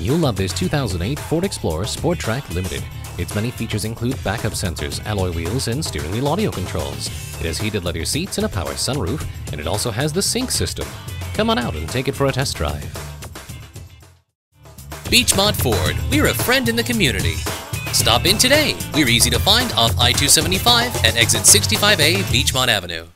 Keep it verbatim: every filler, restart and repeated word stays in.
You'll love this two thousand eight Ford Explorer Sport Trac Limited. Its many features include backup sensors, alloy wheels, and steering wheel audio controls. It has heated leather seats and a power sunroof, and it also has the sync system. Come on out and take it for a test drive. Beechmont Ford, we're a friend in the community. Stop in today. We're easy to find off I two seventy-five and exit sixty-five A Beechmont Avenue.